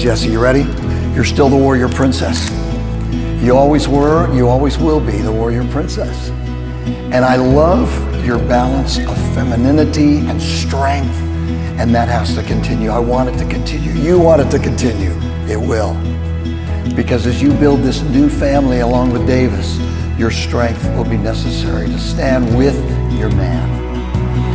Jessie, you ready? You're still the warrior princess. You always were, you always will be the warrior princess. And I love your balance of femininity and strength, and that has to continue. I want it to continue. You want it to continue. It will. Because as you build this new family along with Davis, your strength will be necessary to stand with your man.